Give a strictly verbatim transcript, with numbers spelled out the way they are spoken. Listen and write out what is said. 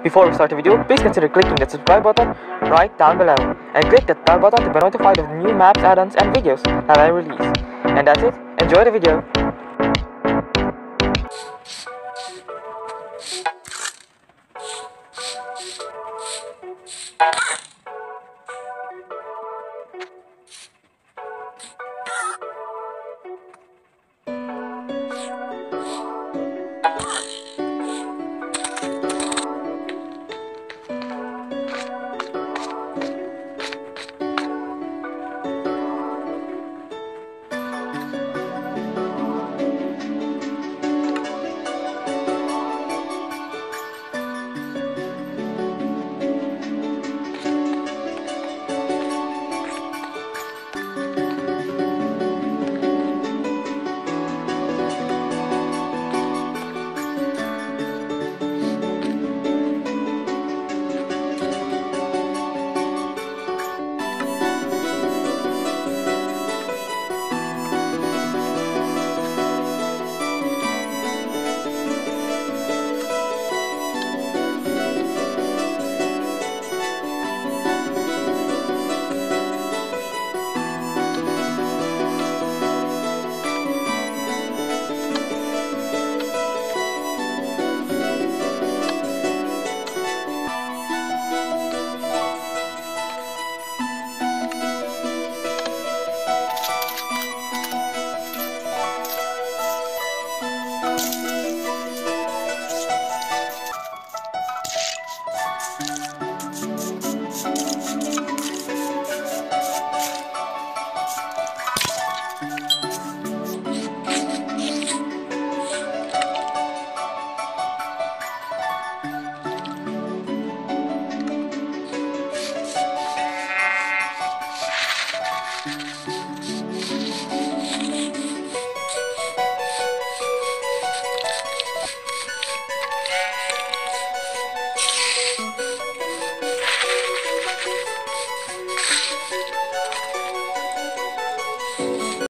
Before we start the video, please consider clicking the subscribe button right down below and click the bell button to be notified of the new maps, add-ons and videos that I release. And that's it, enjoy the video!